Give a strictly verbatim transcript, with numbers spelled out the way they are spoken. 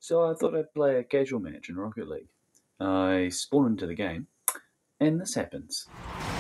So I thought I'd play a casual match in Rocket League. I spawn into the game, and this happens.